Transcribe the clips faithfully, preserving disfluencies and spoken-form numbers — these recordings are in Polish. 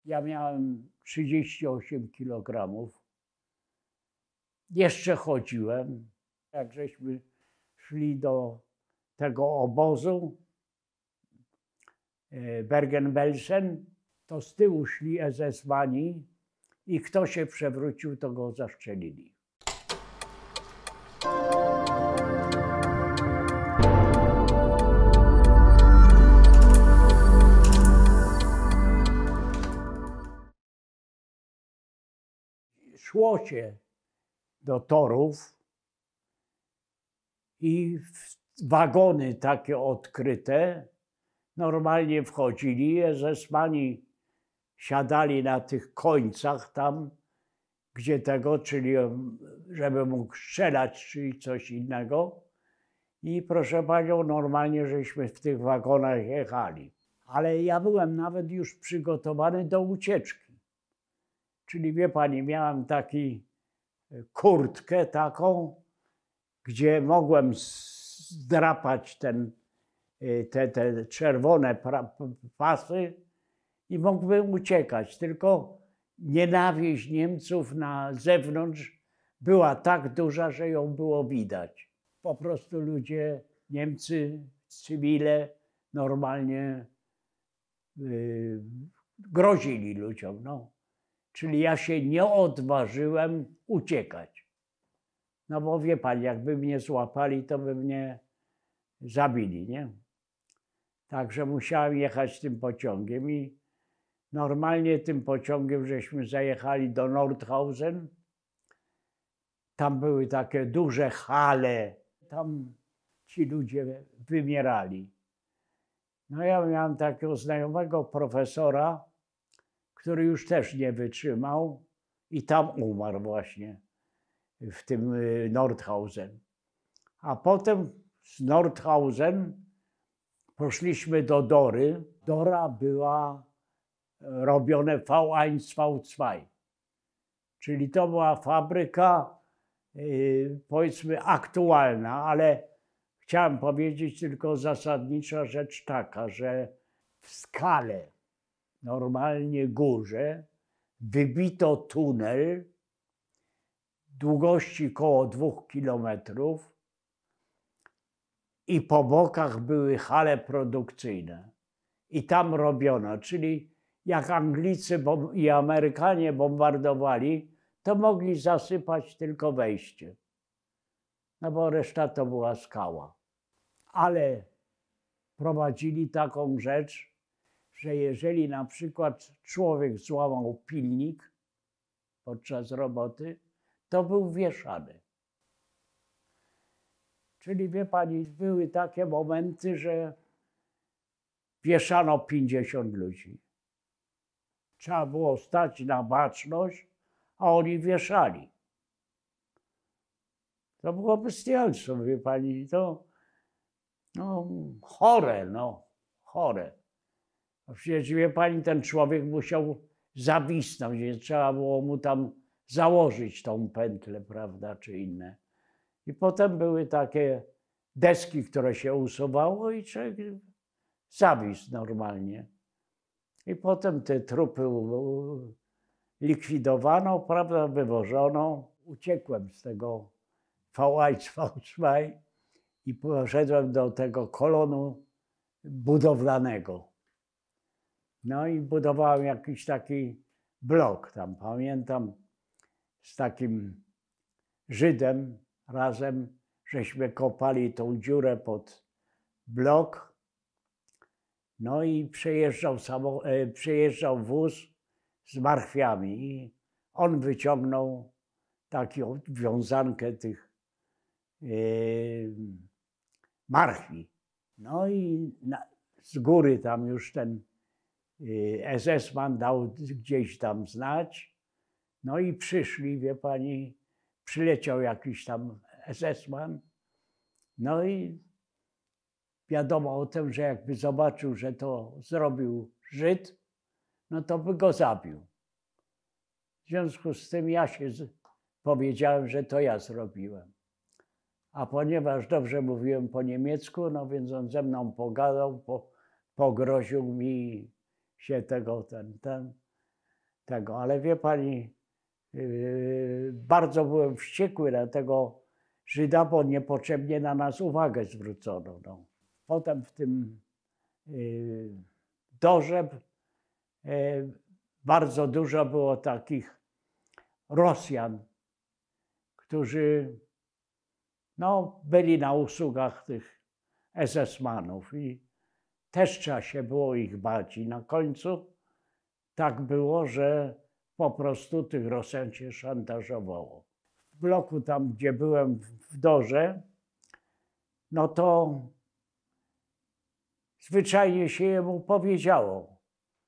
Ja miałem trzydzieści osiem kilogramów. Jeszcze chodziłem. Jak żeśmy szli do tego obozu Bergen-Belsen, to z tyłu szli esesmani i kto się przewrócił, to go zastrzelili. Szło się do torów i w wagony takie odkryte normalnie wchodzili. Esesmani siadali na tych końcach tam, gdzie tego, czyli żeby mógł strzelać, czy coś innego. I proszę panią, normalnie żeśmy w tych wagonach jechali. Ale ja byłem nawet już przygotowany do ucieczki. Czyli wie pani, miałem taką kurtkę taką, gdzie mogłem zdrapać ten, te, te czerwone pasy i mógłbym uciekać. Tylko nienawiść Niemców na zewnątrz była tak duża, że ją było widać. Po prostu ludzie, Niemcy, cywile normalnie yy, grozili ludziom. No. Czyli ja się nie odważyłem uciekać. No bo wie pan, jakby mnie złapali, to by mnie zabili, nie? Także musiałem jechać tym pociągiem i normalnie tym pociągiem żeśmy zajechali do Nordhausen. Tam były takie duże hale, tam ci ludzie wymierali. No ja miałem takiego znajomego profesora, który już też nie wytrzymał i tam umarł właśnie, w tym Nordhausen. A potem z Nordhausen poszliśmy do Dory. Dora była robione V jeden, V dwa. Czyli to była fabryka, yy, powiedzmy, aktualna, ale chciałem powiedzieć tylko zasadnicza rzecz taka, że w skale normalnie górze wybito tunel długości około dwóch kilometrów i po bokach były hale produkcyjne. I tam robiono, czyli jak Anglicy i Amerykanie bombardowali, to mogli zasypać tylko wejście. No bo reszta to była skała. Ale prowadzili taką rzecz, że jeżeli na przykład człowiek złamał pilnik podczas roboty, to był wieszany. Czyli wie pani, były takie momenty, że wieszano pięćdziesiąt ludzi. Trzeba było stać na baczność, a oni wieszali. To było bestialstwo, wie pani, to no, chore, no, chore. Przecież wie pani, ten człowiek musiał zawisnąć, więc trzeba było mu tam założyć tą pętlę, prawda, czy inne. I potem były takie deski, które się usuwało i człowiek zawisł normalnie. I potem te trupy likwidowano, prawda, wywożono. Uciekłem z tego V jeden, V dwa i poszedłem do tego kolonu budowlanego. No i budowałem jakiś taki blok tam, pamiętam, z takim Żydem razem, żeśmy kopali tą dziurę pod blok. No i przejeżdżał, samo, e, przejeżdżał wóz z marchwiami i on wyciągnął taką wiązankę tych e, marchwi. No i na, z góry tam już ten esesman dał gdzieś tam znać. No i przyszli, wie pani, przyleciał jakiś tam esesman. No i wiadomo o tym, że jakby zobaczył, że to zrobił Żyd, no to by go zabił. W związku z tym ja się z... powiedziałem, że to ja zrobiłem. A ponieważ dobrze mówiłem po niemiecku, no więc on ze mną pogadał, po, pogroził mi się tego, ten, ten. tego, ale wie pani, yy, bardzo byłem wściekły na tego Żyda, bo niepotrzebnie na nas uwagę zwrócono. No. Potem w tym yy, dorze yy, bardzo dużo było takich Rosjan, którzy no, byli na usługach tych esesmanów i też trzeba się było ich bać. I na końcu tak było, że po prostu tych Rosjan się szantażowało. W bloku tam, gdzie byłem w dorze, no to zwyczajnie się jemu powiedziało.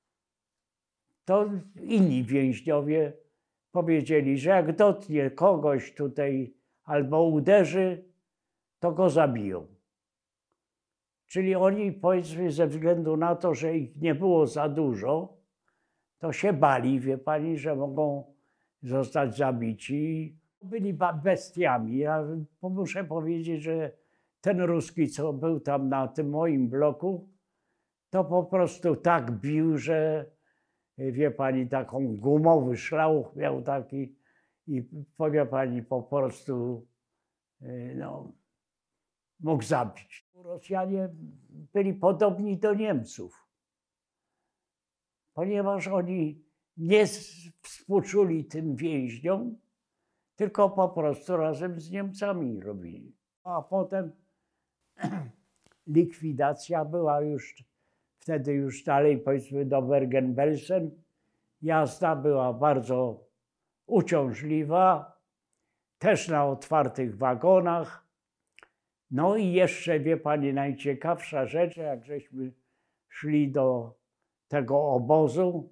To inni więźniowie powiedzieli, że jak dotknie kogoś tutaj albo uderzy, to go zabiją. Czyli oni, powiedzmy, ze względu na to, że ich nie było za dużo, to się bali, wie pani, że mogą zostać zabici. Byli bestiami. Ja muszę powiedzieć, że ten Ruski, co był tam na tym moim bloku, to po prostu tak bił, że wie pani, taką gumowy szlauch miał taki i powie pani, po prostu no, mógł zabić. Rosjanie byli podobni do Niemców, ponieważ oni nie współczuli tym więźniom, tylko po prostu razem z Niemcami robili. A potem likwidacja była już, wtedy już dalej, powiedzmy, do Bergen-Belsen. Jazda była bardzo uciążliwa, też na otwartych wagonach. No i jeszcze, wie pani, najciekawsza rzecz, jak żeśmy szli do tego obozu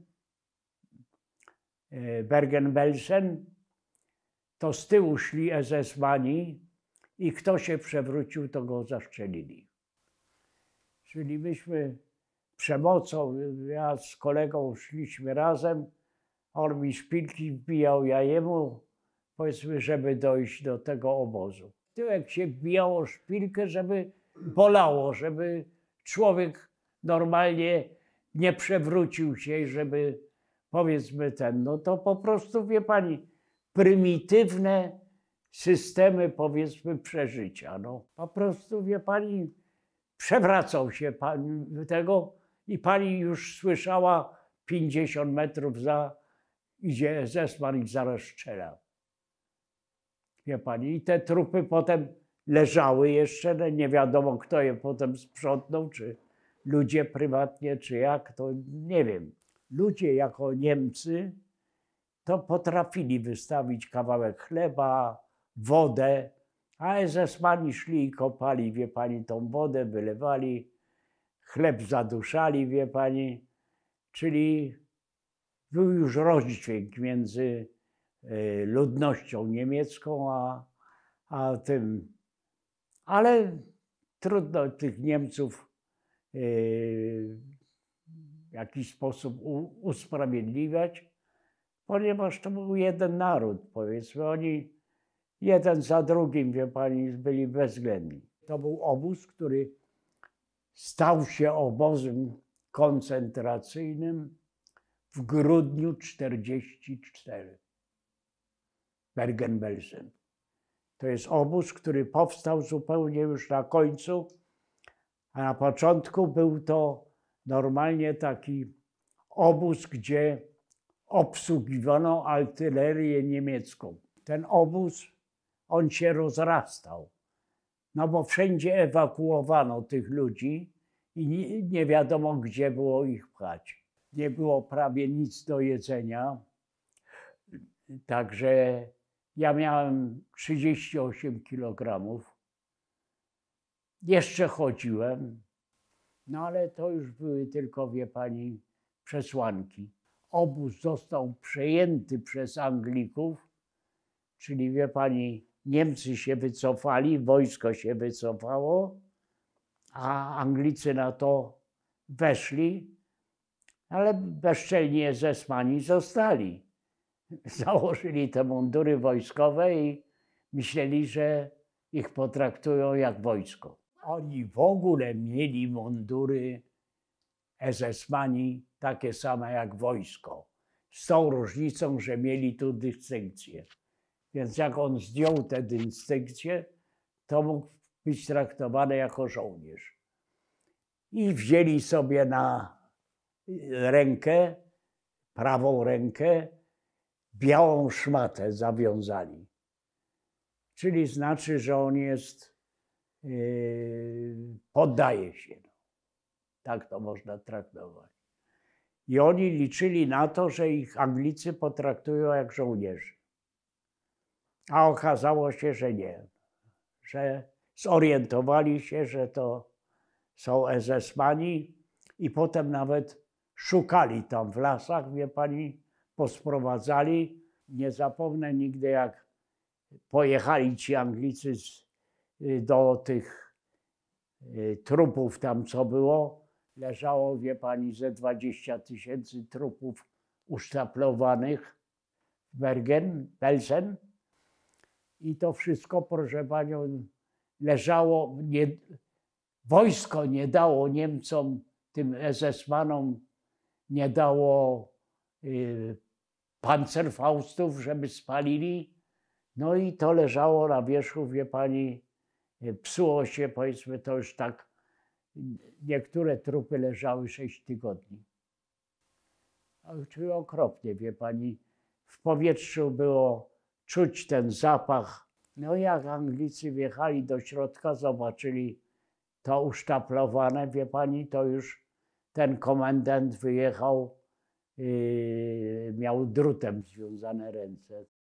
Bergen-Belsen, to z tyłu szli esesmani i kto się przewrócił, to go zastrzelili. Czyli myśmy przemocą, ja z kolegą szliśmy razem, on mi szpilki wbijał, ja jemu, powiedzmy, żeby dojść do tego obozu. Tyłek się wbijało szpilkę, żeby bolało, żeby człowiek normalnie nie przewrócił się, żeby, powiedzmy, ten, no to po prostu, wie pani, prymitywne systemy, powiedzmy, przeżycia. No. Po prostu, wie pani, przewracał się pani tego i pani już słyszała pięćdziesiąt metrów za, idzie esesman i zaraz strzela. Wie pani, i te trupy potem leżały jeszcze, nie wiadomo kto je potem sprzątnął, czy ludzie prywatnie, czy jak, to nie wiem. Ludzie jako Niemcy to potrafili wystawić kawałek chleba, wodę, a esesmani szli i kopali, wie pani, tą wodę, wylewali, chleb zaduszali, wie pani, czyli był już rozdźwięk między ludnością niemiecką, a, a tym. Ale trudno tych Niemców w jakiś sposób usprawiedliwiać, ponieważ to był jeden naród, powiedzmy. Oni jeden za drugim, wie pani, byli bezwzględni. To był obóz, który stał się obozem koncentracyjnym w grudniu czterdziestym czwartym. Bergen-Belsen. To jest obóz, który powstał zupełnie już na końcu, a na początku był to normalnie taki obóz, gdzie obsługiwano artylerię niemiecką. Ten obóz, on się rozrastał, no bo wszędzie ewakuowano tych ludzi i nie, nie wiadomo, gdzie było ich pchać. Nie było prawie nic do jedzenia, także ja miałem trzydzieści osiem kilogramów. Jeszcze chodziłem, no ale to już były tylko, wie pani, przesłanki. Obóz został przejęty przez Anglików, czyli, wie pani, Niemcy się wycofali, wojsko się wycofało, a Anglicy na to weszli, ale bezczelni esesmani zostali. Założyli te mundury wojskowe i myśleli, że ich potraktują jak wojsko. Oni w ogóle mieli mundury esesmani takie same jak wojsko. z tą różnicą, że mieli tu dystynkcję. Więc jak on zdjął tę dystynkcję, to mógł być traktowany jako żołnierz. I wzięli sobie na rękę, prawą rękę, białą szmatę zawiązali. Czyli znaczy, że on jest, yy, poddaje się. Tak to można traktować. I oni liczyli na to, że ich Anglicy potraktują jak żołnierzy. A okazało się, że nie. Że zorientowali się, że to są esesmani i potem nawet szukali tam w lasach, wie pani, posprowadzali. Nie zapomnę nigdy, jak pojechali ci Anglicy z, do tych y, trupów tam, co było. Leżało, wie pani, ze dwadzieścia tysięcy trupów usztaplowanych w Bergen, Belsen. I to wszystko, proszę panią, leżało. Nie, wojsko nie dało Niemcom, tym esesmanom, nie dało y, pancerfaustów, żeby spalili. No i to leżało na wierzchu, wie pani, psuło się, powiedzmy, to już tak. Niektóre trupy leżały sześć tygodni. Czyli okropnie, wie pani. W powietrzu było czuć ten zapach. No jak Anglicy wjechali do środka, zobaczyli to usztaplowane, wie pani, to już ten komendant wyjechał, yy, miał drutem związane ręce.